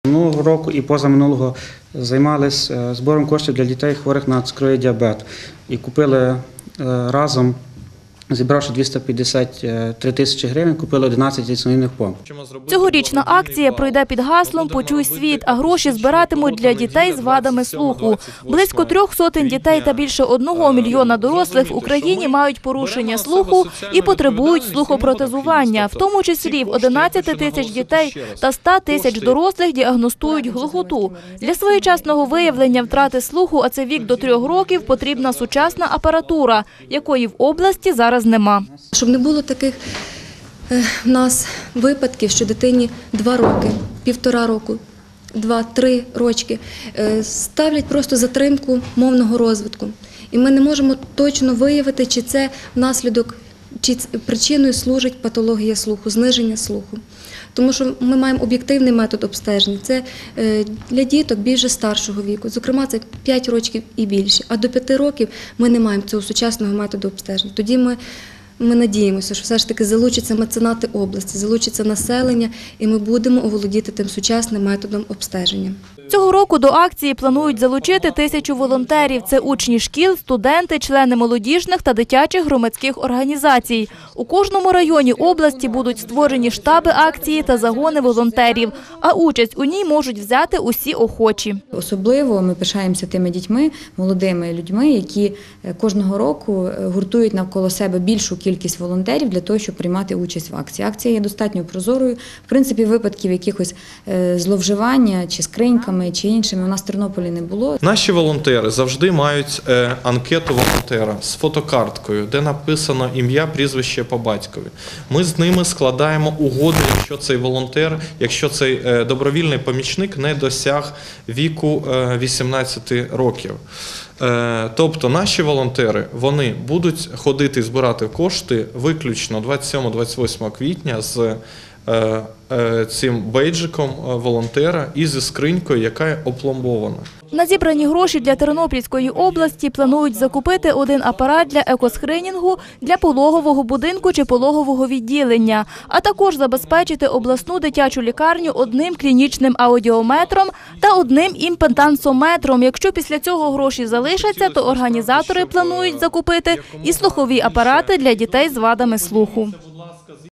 Минулого року і позаминулого займалися збором коштів для дітей, хворих на цукровий діабет. І купили разом, зібравши 253 тисячі гривень, купили 11 інсулінних помп. Цьогорічна акція пройде під гаслом «Почуй світ», а гроші збиратимуть для дітей з вадами слуху. Близько 300 дітей та більше 1 мільйона дорослих в Україні мають порушення слуху і потребують слухопротезування. В тому числі в 11 тисяч дітей та 100 тисяч дорослих діагностують глухоту. Для своєчасного виявлення втрати слуху, а це вік до 3 років, потрібна сучасна апаратура, якої в області зараз нема. Щоб не було таких в нас випадків, що дитині 2 роки, 1,5 року, 2-3 рочки ставлять просто затримку мовного розвитку. І ми не можемо точно виявити, чи це внаслідок, чи причиною служить патологія слуху, зниження слуху. Тому що ми маємо об'єктивний метод обстеження. Це для діток більше старшого віку. Зокрема, це 5 років і більше. А до 5 років ми не маємо цього сучасного методу обстеження. Тоді ми надіємося, що все ж таки залучаться меценати області, залучиться населення, і ми будемо оволодіти тим сучасним методом обстеження. Цього року до акції планують залучити 1000 волонтерів. Це учні шкіл, студенти, члени молодіжних та дитячих громадських організацій. У кожному районі області будуть створені штаби акції та загони волонтерів, а участь у ній можуть взяти усі охочі. Особливо ми пишаємося тими дітьми, молодими людьми, які кожного року гуртують навколо себе більшу кількість волонтерів для того, щоб приймати участь в акції. Акція є достатньо прозорою. В принципі, випадків якихось зловживання чи скриньками, чи іншими у нас в Тернополі не було. Наші волонтери завжди мають анкету волонтера з фотокарткою, де написано ім'я, прізвище по батькові. Ми з ними складаємо угоду, якщо цей добровільний помічник не досяг віку 18 років. Тобто наші волонтери, вони будуть ходити і збирати кошти виключно 27-28 квітня з цим бейджиком волонтера і зі скринькою, яка опломбована. На зібрані гроші для Тернопільської області планують закупити 1 апарат для екоскринінгу для пологового будинку чи пологового відділення, а також забезпечити обласну дитячу лікарню 1 клінічним аудіометром та 1 імпедансометром. Якщо після цього гроші залишаться, то організатори планують закупити і слухові апарати для дітей з вадами слуху.